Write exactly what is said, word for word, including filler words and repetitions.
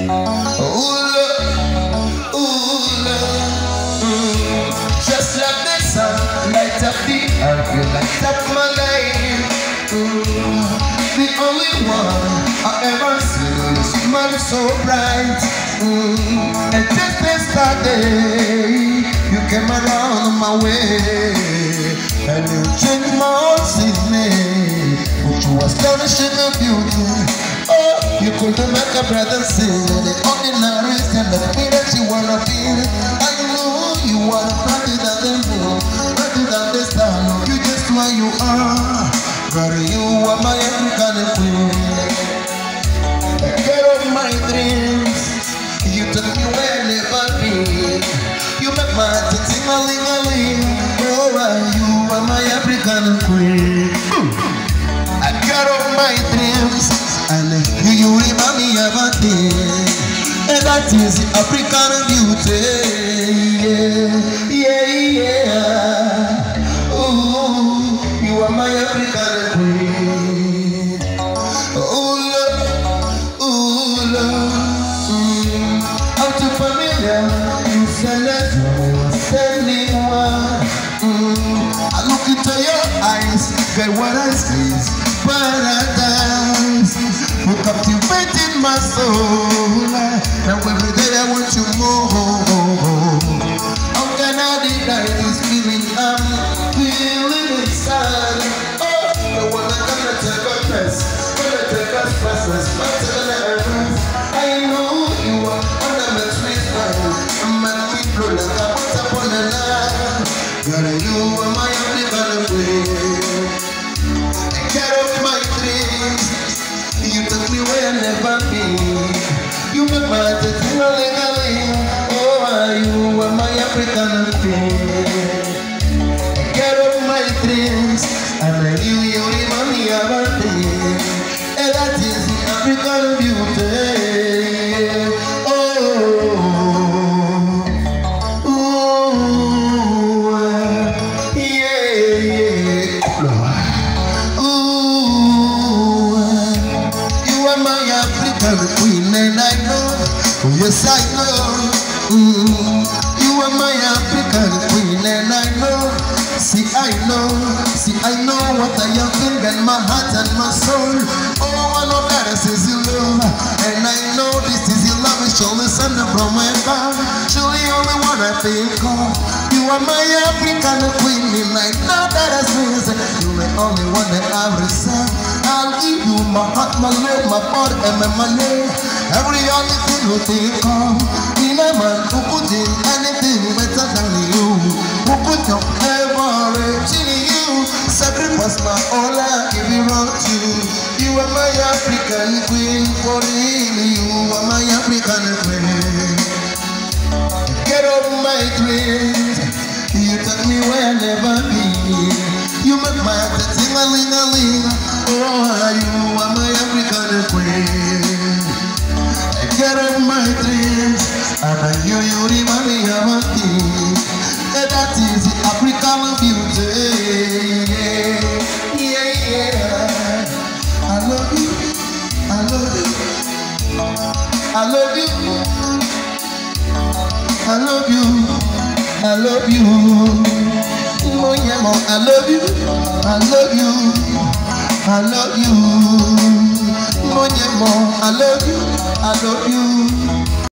Ooh, love, ooh, love. Mm. Just like the sun, light up the earth, you light up my life. Mm. The only one I ever seen is smile so bright. Mm. And just yesterday, you came around my way, and you changed my whole city. But you was astonishing the beauty. Oh, you couldn't make a brother sing. The ordinary can the me that you wanna feel. I know you wanna brighter than the moon, brighter than the star. You just who you are. Girl, you are my African queen. Girl of my dreams, you took me where I never been. You make my heart sing a ling a ling. Oh, you are my African queen. I got of my dreams, and you, you remind me of a thing, and that is the African beauty. Yeah, yeah, yeah. Ooh, you are my African queen. Oh, love, ooh, love. Mm. How too familiar, you said that you were standing one. Mm. I look into your eyes, get what I see is paradise. You captivated my soul. Now every day I want you more. How can I deny this feeling I'm feeling inside? Oh, the one I'm gonna take a press, gonna take a press, press, press, press. I know you are under my sweet mind. I'm at me blow like a once upon a line. Girl, you are my only one way. Get off my dreams. You took me where I never been. You make my heart sing a ling a ling. Oh, you are my African queen. Get off my dreams, and I knew you remind me of a thing, and that is the African beauty. Oh, ooh, yeah, yeah. My African queen, and I know, yes I know. Mm. You are my African queen, and I know. See I know, see I know what I am feeling in my heart and my soul. Oh, I know that this is your love, and I know this is your love. It's surely sent from my God. Surely only one I think of. You are my African queen, and I know that I say you're the only one that I receive. I'll give you my heart, my love, my body, and my money. Every only thing you think of. In a man who put in anything better than you, who put your everything in you. Sacrifice my all, I give it all to you. You are my African queen, for real. You are my African queen. Get off my dreams. You took me where I never been. You make my heart sing a ling a ling. Oh, you are my African queen. Get off my dreams, and I knew you remind me of a thing, and that is the African beauty. Yeah, yeah. I love you, I love you, I love you, I love you, I love you. Oh, yeah, I love you, I love you, I love you. I love you, I love you.